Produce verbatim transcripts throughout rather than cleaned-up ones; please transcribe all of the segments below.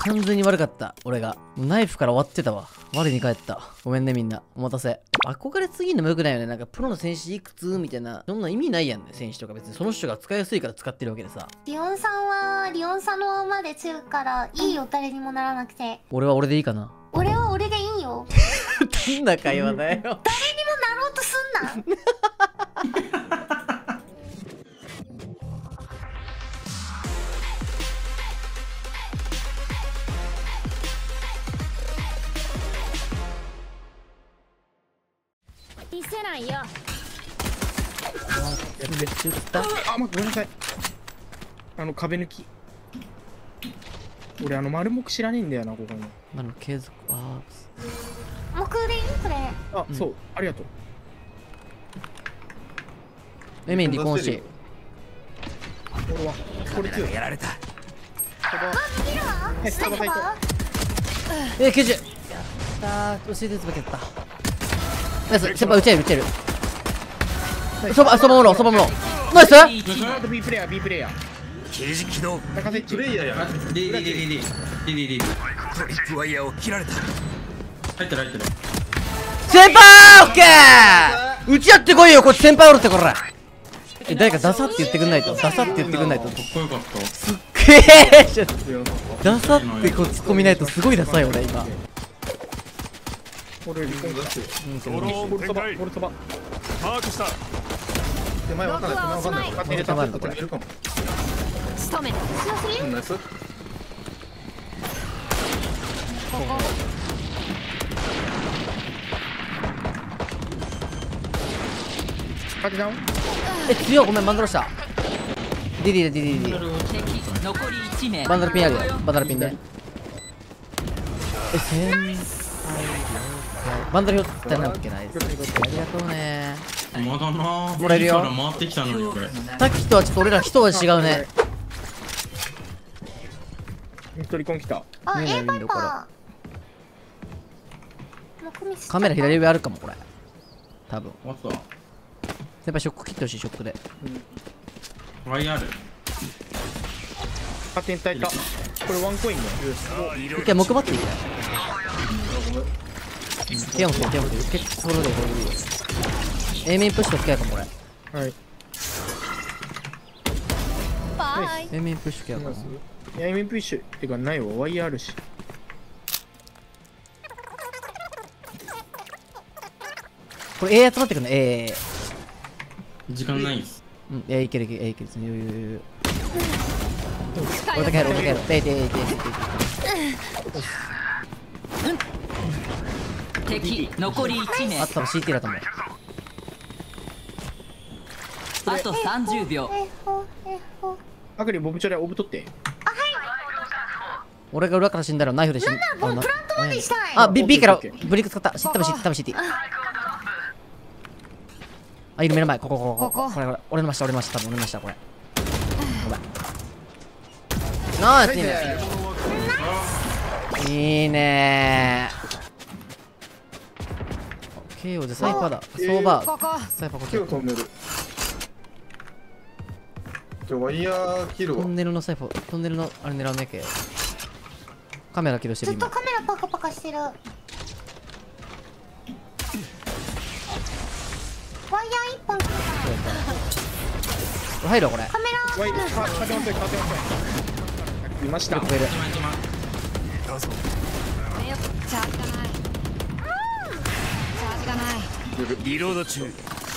完全に悪かった。俺が。ナイフから終わってたわ。我に返った。ごめんねみんな。お待たせ。憧れすぎるのもよくないよね。なんかプロの戦士いくつみたいな。そんな意味ないやんね。戦士とか別にその人が使いやすいから使ってるわけでさ。 リオンさんはリオンさんのままで強いからいいよ、誰にもならなくて。 俺は俺でいいかな。 俺は俺でいいよ。 どんな会話だよ。誰にもなろうとすんな。 見せないよ。 めっちゃ撃った。 あ、ま、ごめんなさい。あの壁抜き。俺あの丸目知らねえんだよな、ここに。 あの継続。あ木でいいこれ。 あ、そう、ありがとう。 エメン離婚し。 俺はこれ強い。 やられた。 あ、見るわ。 はい、スタバ最高。 えー、きゅうじゅう。やったー。教えてつばけた。ナイス。先輩撃ちえる撃ちえる。そば、そばもろ、そばもろ。ナイス。 あと B プレイヤー、B プレイヤー。 刑事起動。 中瀬プレイヤーやな。 リリリリリリリリリトリップワイヤーを切られた。 入ってる入ってる。 先輩オッケー。撃ち合ってこいよ、こっち先輩おるってこら。え、誰かダサって言ってくんないと。ダサって言ってくんないと。 かっこよかった。 すっげえ。ちょっとダサってこう突っ込みないとすごいダサい俺今。 俺離婚だってドローンボルトバ展開ボルトバマークした。 手前わかんない手前わかんない勝手に入れたボルトバ勝手に入れるかも仕留めた。 うんナイスここ。 勝手ダウンえ、強い。ごめん、バンドロした。ディディディディディ。 残りいち名。 バンダルピンあるよ。バンダルピンで。え、先輩。バンダル拾ってなわけないです。ありがとうね。 まだな。 もらえるよから回ってきたのにこれ。 さっきとはちょっと俺ら人は違うね。 一人コン来たあ、 見えない A パイウィンドウからパー。木ミスカメラ左上あるかも、これ。多分。 わった。 先輩ショック切ってほしい、ショックで。 ワイヤール。 勝手に炊いたこれワンコインだよ一回木馬っていいかい。手を持って手を持って結構それでこれ A メインプッシュと付き合うかもこれ。 はいバイ。 A メインプッシュ付き合うかも。 いやエミプッシュてかないわワイヤーあるしこれ A 集まってくるの A。 時間ないんす。 うん、A いけるいける A いける。余裕余裕。俺だけやる俺だけやる。A で A で A で。 敵残りいち名。 あと多分 シーティー だと思う。 あとさんじゅうびょう。 えほえほ。 アグリボブチョレオブ取って俺が裏から死んだらナイフで死んだ。 もうプラントまでしたい。 あ、B, B からブリック使った。知ったぶし、多分 シーティー。あ、いる目の前。ここ、ここ、ここ。これ、これ。俺の真下、俺の真下、多分俺の真下、これ。ごめん。ナイスいいね。いいねー。ケーオー でサイパーだ。ソーバー。 ここ。 サイパーこっち。 今日トンネル。今日ワイヤー切るわト。ンネルのサイパー、トンネルのあれ狙うねけ。カメラ起動してる今。 ずっとカメラパカパカしてる。ワイヤー一本。 入るわこれ。 カメラ。 ワイ勝てません勝てませんいましたよく増える。 チャージがない。チャージがない。 リロード中。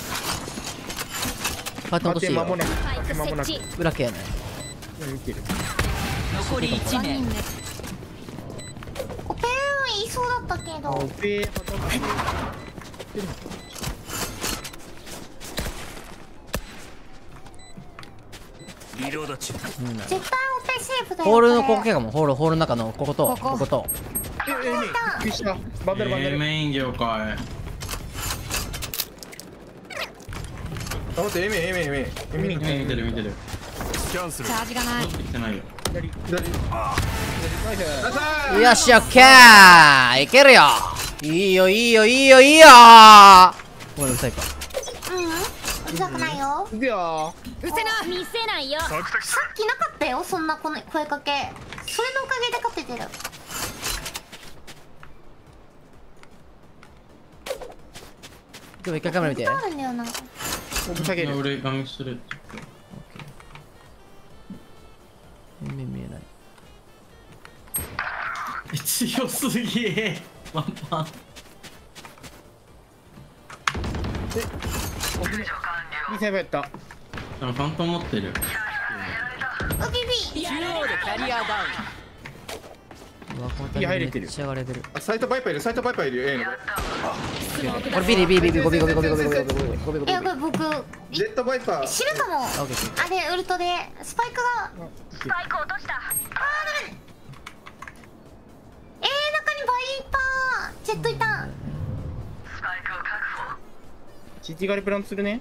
パーテン落としていいよ。 間もなく勝て間もなく設置。 裏系やね。 見てる残りいち名。 オペンいそうだったけあど。 オペリロード中。 絶対オペセーフだよ。 ホールのこここ系かも。ホール、ホールの中のここと、 ここここと。 ええねびっくりしたバンダルバンダ A ルメイン業界。 あ、待って、エメエメエメエメ見に見てる見てる。 チャージがない。 持ってきてないよ。 左左。 ナイスよっしゃ、オッケーいけるよ。いいよ、いいよ、いいよ、いいよー。ごめん、うるさいか。 うん。うるさくないよ。 いくようせな。 見せないよ。 さっきなかったよ、そんなこの声かけ。 それのおかげで勝ててる。 でも一回カメラ見て。 あるんだよな。 ぶ下げる。 俺画面する。 全然見えない。 強すぎえ。ワンパン。 いいサイバーやった。 でもファントン持ってる。 うびび。 中央でキャリアダウうわ、このタイミングいい入れてるめっちゃ上がれてる。 あ、サイトバイパーいる、サイトバイパーいるよ、A の。 これビリビリビリゴビゴビゴビゴビゴビゴビゴビゴビゴビゴビいやこれ僕ジェットバイパー。 知るかも。 あ、オッケー。 あれウルトでスパイクが。 スパイク落とした。 あーダメ。えー、中にバイパージェットいた。 スパイクを確保。 シティガリプラントするね。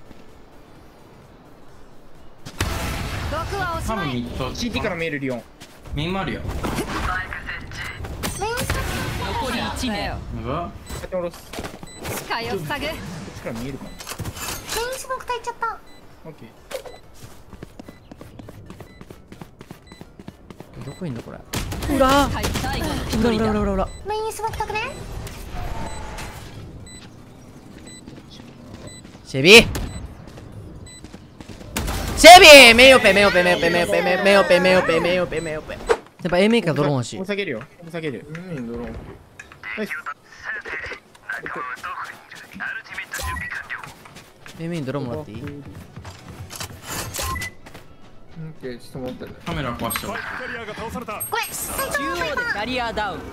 毒はおし多まい。 分ミッド。 シティから見えるリオン。 メインもあるよ。 スパイク設置。 メインスタ残りいち名。 うわ。 勝手に下ろす。こ視界を塞ぐ。 っちから見えるかな。 メインスモーク焚いちゃった。 オッケー。 どこいんだこれ。裏最後の一裏人だ。 裏裏裏裏。 メインスモーク焚くね。 シェビーシェビーメヨペメヨペメヨペメヨペメヨペメヨペメヨペメヨペ。やっぱ A メーカードローン欲しい。 下げるよ。下げる。 うん、ドローン。 ナイス。 A メインドローンもらっていい？ オッケー、ちょっと待ってね。 カメラ壊しちゃう。 これサイト中央でキャリアダウン。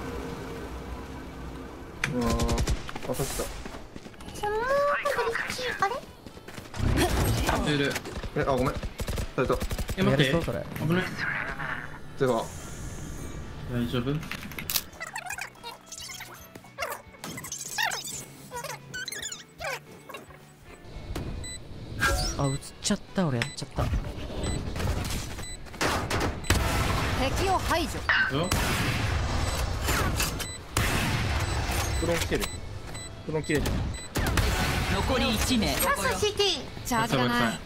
うわー、当たった。 スモークブリッジあれ？ いる。 え、あ、ごめん。サイト。 え、待って。 やりそうそれ危ない。 てか、 大丈夫？ あ、映っちゃった。俺やっちゃった。 敵を排除。 よ。 ドローン来てる。ドローン切れてる。 残りいち名。 ラスト シーティー。 チャージがない。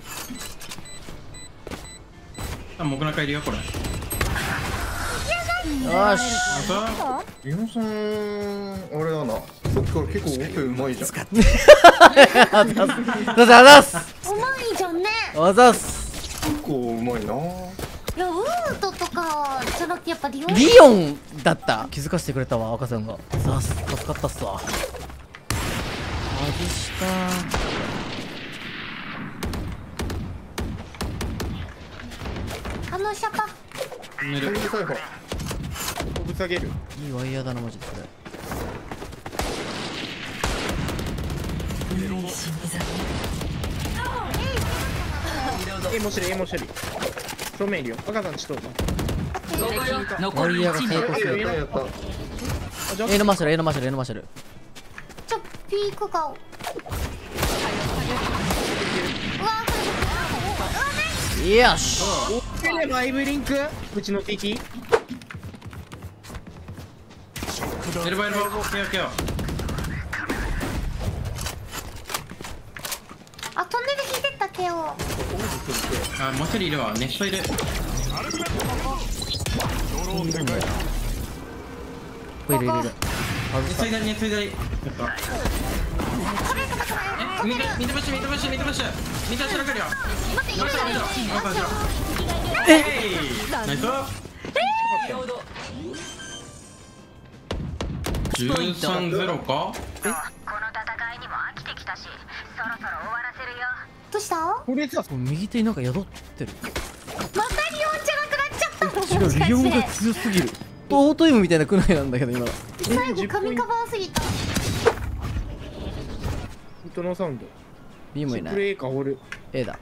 あ、モグラカいるよこれ。 よーし。 あリオンさん、あれだな。さっきから結構オペうまいじゃん。 あざっす。あざっす。 うまいじゃんね。 あざっす。 結構うまいな。 いやウートとかじゃなくてやっぱリオン。 リオンだった。気づかせてくれたわ、赤さんが。ざっす。助かったっすわ。外したあのシャパ。 ー。寝る。 サイファー。 ぶ下げる。 ー。いいワイヤーだな、マジでこれ。 え、もしる、え、もしる。正面いるよ。赤さんちと。 残りいち名。 成功する。 やったやった。 あ、じゃあ A のマシャル、A のマシャル、A のマシャル。 ちょピーク顔。うわーよし。 おライブリンクうちの ティーティーエルボエルボ。ケアケア。 あトンネル引いてったけを。 あ、もう一人いるわ。ネットいる。 ここいるいるいる。外した。 ネットいだ、ネットいだ。やった。え、見て、見てまし、見てまし、見てまし。見てまし、らかるよ。 待って今からえい。ナイス。じゅうさんゼロか。 この戦いにも飽きてきたし、そろそろ終わらせるよ。 どうした？ これさ、 右手になんか宿ってる。 またリオンじゃなくなっちゃった。 違う、リオンが強すぎる。オートイムみたいなくらいなんだけど今。 最後髪カバーすぎた。 ヒットノーサウンド。 B もいない。 プレイかホール。 A だ。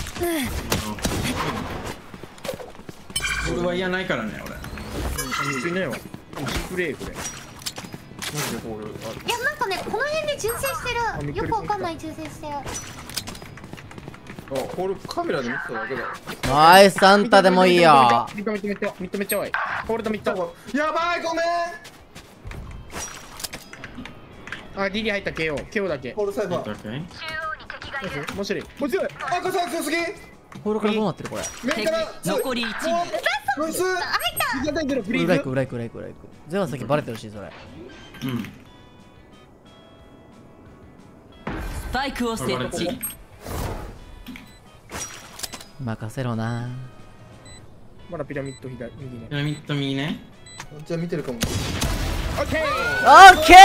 俺は嫌ないからね、俺。 いないわ。プレイこれ。 マジでホールある。 いやなんかねこの辺で純正してる。よくわかんない純正してる。 あ、ホールカメラで見てただけだ。 ナイスサンタでもいいよ。 ミッドミッドミッドミッドめっちゃ多い。ホールドミッド。 やばい、ごめん。 あ、リリー入った ケーオー。ケーオー だけ。 ホールサイファー。 オッケー。 中央に敵がいる。 もしる。こっちだ。 赤さん強すぎ。 ホールからどうなってるこれ。 メン敵から残りいち名。 ラストナイス。 いただいてるフリーズ。 裏行く裏行く裏行く裏行く。ゼロは先バレてるしそれ。 うんスパイクを設置。 任せろな。 まだピラミッド左右ね。 ピラミッド右ね。 じゃあ見てるかも。 オッケー。 オッケ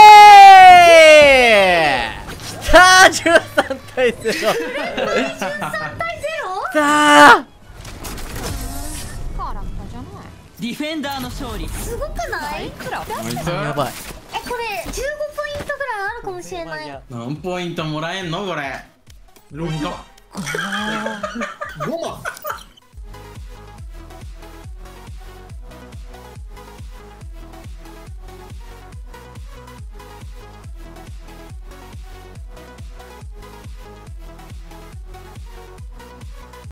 ー。きたー、じゅうさんたいゼロ。 じゅうさんたいゼロ？ きたー。 ディフェンダーの勝利。 すごくない？ あいつやばい。 え、これじゅうごポイントぐらいあるかもしれない。 何ポイントもらえんのこれ。ろっか。 ごまん。